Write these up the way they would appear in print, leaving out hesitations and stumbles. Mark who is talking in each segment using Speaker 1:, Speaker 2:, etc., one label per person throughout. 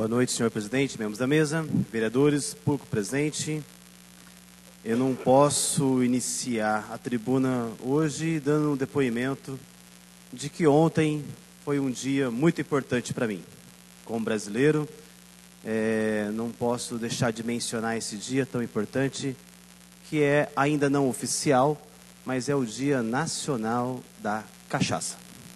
Speaker 1: Boa noite, senhor presidente, membros da mesa, vereadores, público presente. Eu não posso iniciar a tribuna hoje dando um depoimento de que ontem foi um dia muito importante para mim. Como brasileiro, não posso deixar de mencionar esse dia tão importante, que é ainda não oficial, mas é o Dia Nacional da Cachaça.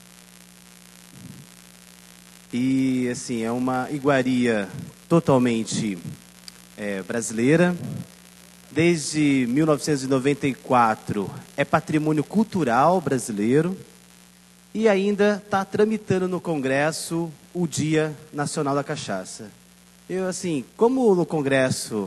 Speaker 1: E, assim, é uma iguaria totalmente brasileira. Desde 1994 é patrimônio cultural brasileiro e ainda está tramitando no Congresso o Dia Nacional da Cachaça. Eu, assim, como no Congresso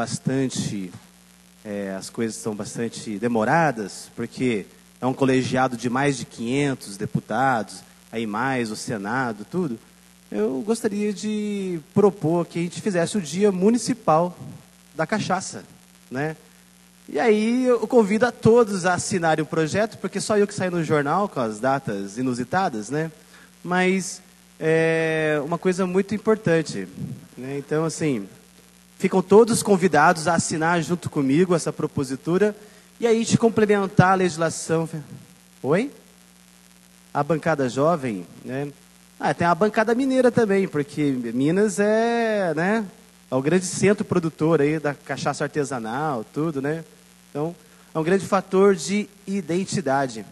Speaker 1: as coisas são bastante demoradas, porque é um colegiado de mais de 500 deputados, aí mais o Senado, tudo, eu gostaria de propor que a gente fizesse o Dia Municipal da Cachaça, né? E aí eu convido a todos a assinarem o projeto, porque só eu que saio no jornal com as datas inusitadas, né? Mas é uma coisa muito importante, né? Então, assim, ficam todos convidados a assinar junto comigo essa propositura e aí a gente complementar a legislação. Oi? A bancada jovem, né? Tem a bancada mineira também, porque Minas né, é o grande centro produtor aí da cachaça artesanal, tudo, né? Então, é um grande fator de identidade.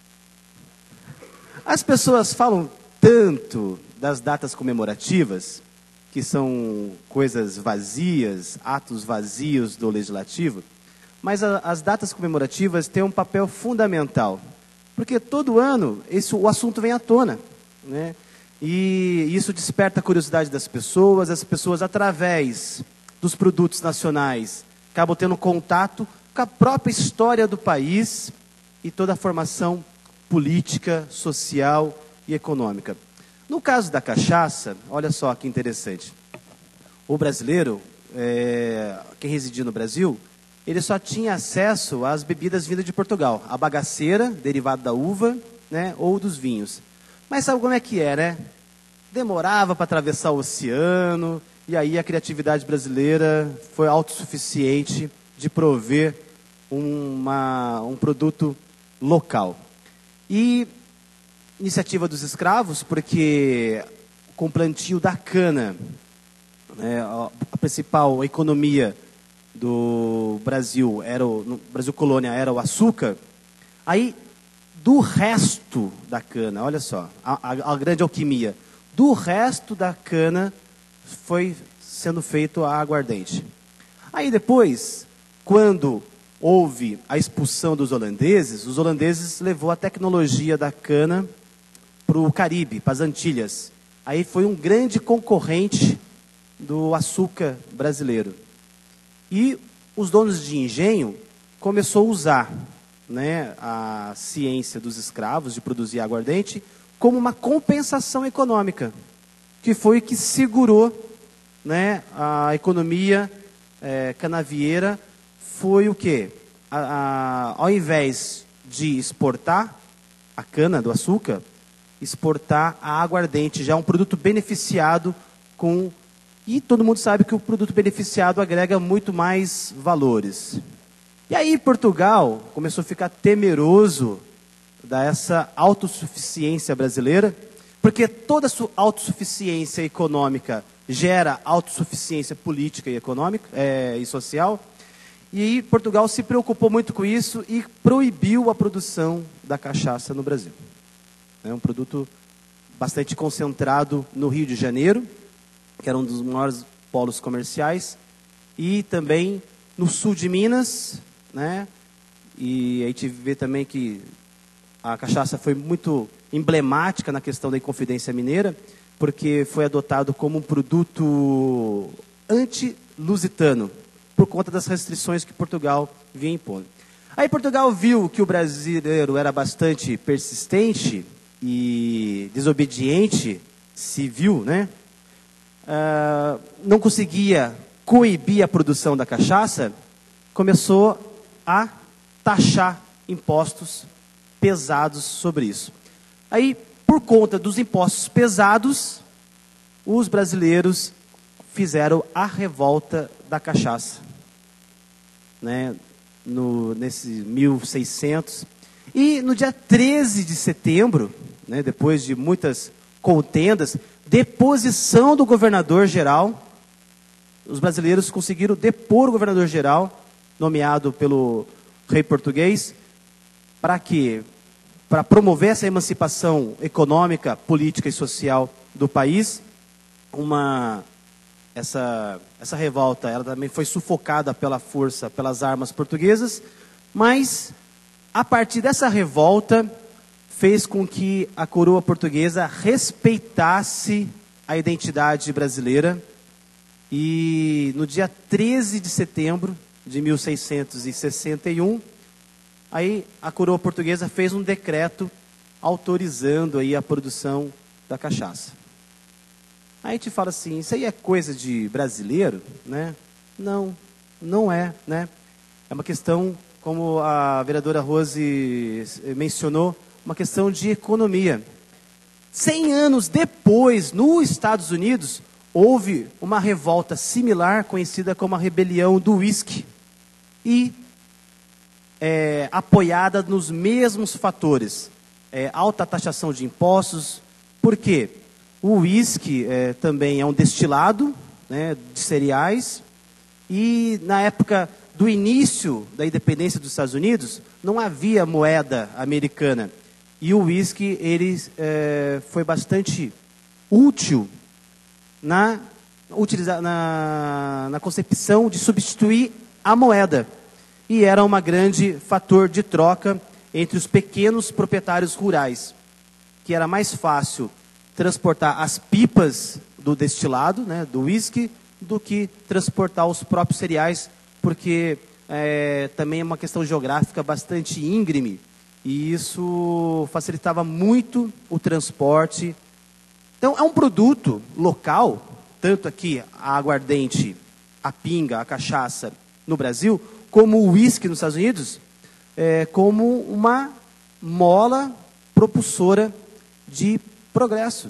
Speaker 1: As pessoas falam tanto das datas comemorativas, que são coisas vazias, atos vazios do legislativo, mas as datas comemorativas têm um papel fundamental, porque todo ano o assunto vem à tona, né? E isso desperta a curiosidade das pessoas, as pessoas, através dos produtos nacionais, acabam tendo contato com a própria história do país e toda a formação política, social e econômica. No caso da cachaça, olha só que interessante. O brasileiro, quem residia no Brasil, ele só tinha acesso às bebidas vindas de Portugal. A bagaceira, derivada da uva, né, ou dos vinhos. Mas sabe como é que é, né? Demorava para atravessar o oceano, e aí a criatividade brasileira foi autossuficiente de prover um produto local. E iniciativa dos escravos, porque com o plantio da cana, a principal economia do Brasil, no Brasil colônia, era o açúcar. Aí, do resto da cana, olha só, a grande alquimia, do resto da cana foi sendo feito a aguardente. Aí depois, quando houve a expulsão dos holandeses, os holandeses levou a tecnologia da cana para o Caribe, para as Antilhas. Aí foi um grande concorrente do açúcar brasileiro. E os donos de engenho começaram a usar, né, a ciência dos escravos de produzir aguardente como uma compensação econômica, que foi o que segurou, né, a economia canavieira. Foi o quê? Ao invés de exportar a cana do açúcar, exportar a aguardente, já um produto beneficiado com... E todo mundo sabe que o produto beneficiado agrega muito mais valores. E aí Portugal começou a ficar temeroso dessa autossuficiência brasileira, porque toda autossuficiência econômica gera autossuficiência política e econômica e social. E aí Portugal se preocupou muito com isso e proibiu a produção da cachaça no Brasil. É um produto bastante concentrado no Rio de Janeiro, que era um dos maiores polos comerciais, e também no sul de Minas, né? E a gente vê também que a cachaça foi muito emblemática na questão da Inconfidência Mineira, porque foi adotado como um produto anti-lusitano, por conta das restrições que Portugal vinha impondo. Aí Portugal viu que o brasileiro era bastante persistente e desobediente, civil, né? Não conseguia coibir a produção da cachaça, começou a taxar impostos pesados sobre isso. Aí, por conta dos impostos pesados, os brasileiros fizeram a revolta da cachaça, né, nesse 1600. E no dia 13 de setembro, né, depois de muitas contendas, deposição do governador-geral, os brasileiros conseguiram depor o governador-geral, nomeado pelo rei português, para quê? Para promover essa emancipação econômica, política e social do país. Essa revolta, ela também foi sufocada pela força, pelas armas portuguesas, mas a partir dessa revolta fez com que a coroa portuguesa respeitasse a identidade brasileira. E no dia 13 de setembro de 1661, aí a coroa portuguesa fez um decreto autorizando aí a produção da cachaça. Aí a gente fala assim, isso aí é coisa de brasileiro, né? Não, não é, né? É uma questão, como a vereadora Rose mencionou, uma questão de economia. 100 anos depois, nos Estados Unidos, houve uma revolta similar, conhecida como a rebelião do uísque, e apoiada nos mesmos fatores, alta taxação de impostos. Por quê? O uísque também é um destilado, né, de cereais, e na época do início da independência dos Estados Unidos, não havia moeda americana. E o uísque foi bastante útil na concepção de substituir a moeda. E era um grande fator de troca entre os pequenos proprietários rurais, que era mais fácil transportar as pipas do destilado, né, do uísque, do que transportar os próprios cereais, porque também é uma questão geográfica bastante íngreme, e isso facilitava muito o transporte. Então, é um produto local, tanto aqui a aguardente, a pinga, a cachaça no Brasil, como o uísque nos Estados Unidos, como uma mola propulsora de progresso.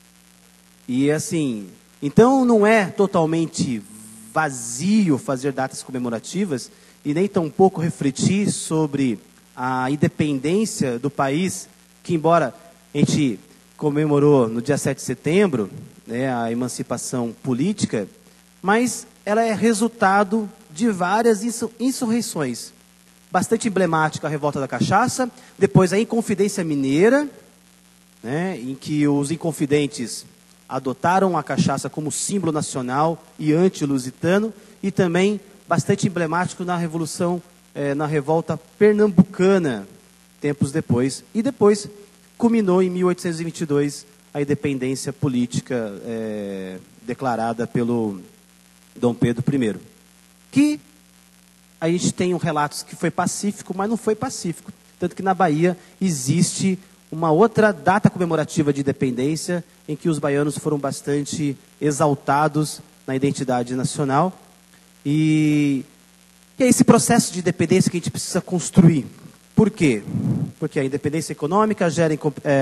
Speaker 1: E assim, então não é totalmente vazio fazer datas comemorativas e nem tampouco refletir sobre a independência do país, que embora a gente comemorou no dia 7 de setembro, né, a emancipação política, mas ela é resultado de várias insurreições. Bastante emblemática a revolta da cachaça, depois a Inconfidência Mineira, né, em que os inconfidentes adotaram a cachaça como símbolo nacional e anti-lusitano, e também bastante emblemático na na revolta pernambucana, tempos depois. E depois culminou em 1822 a independência política declarada pelo Dom Pedro I. Que a gente tem relatos que foi pacífico, mas não foi pacífico. Tanto que na Bahia existe uma outra data comemorativa de independência em que os baianos foram bastante exaltados na identidade nacional. E é esse processo de independência que a gente precisa construir. Por quê? Porque a independência econômica gera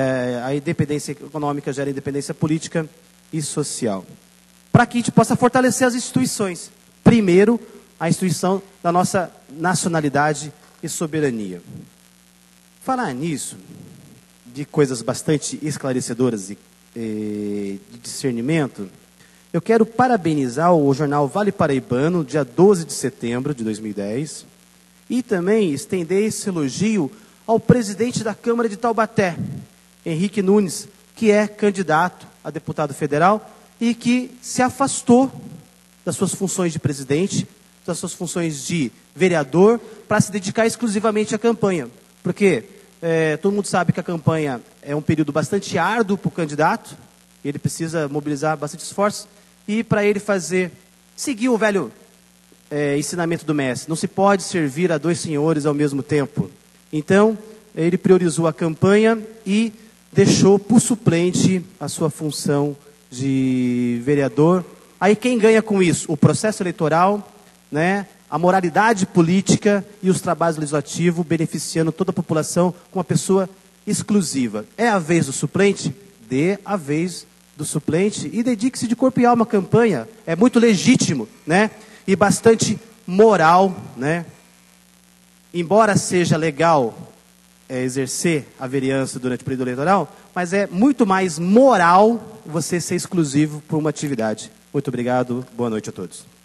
Speaker 1: independência política e social. Para que a gente possa fortalecer as instituições. Primeiro, a instituição da nossa nacionalidade e soberania. Falar nisso, de coisas bastante esclarecedoras e de discernimento, eu quero parabenizar o jornal Vale Paraibano, dia 12 de setembro de 2010, e também estender esse elogio ao presidente da Câmara de Taubaté, Henrique Nunes, que é candidato a deputado federal e que se afastou das suas funções de presidente, das suas funções de vereador, para se dedicar exclusivamente à campanha. Porque todo mundo sabe que a campanha é um período bastante árduo para o candidato, ele precisa mobilizar bastante esforço, e para ele seguir o velho ensinamento do mestre, não se pode servir a dois senhores ao mesmo tempo. Então, ele priorizou a campanha e deixou por suplente a sua função de vereador. Aí quem ganha com isso? O processo eleitoral, né, a moralidade política e os trabalhos legislativos, beneficiando toda a população com uma pessoa exclusiva. É a vez do suplente? Dê a vez do suplente e dedique-se de corpo e alma à campanha. É muito legítimo, né? E bastante moral, né? Embora seja legal exercer a vereança durante o período eleitoral, mas é muito mais moral você ser exclusivo por uma atividade. Muito obrigado, boa noite a todos.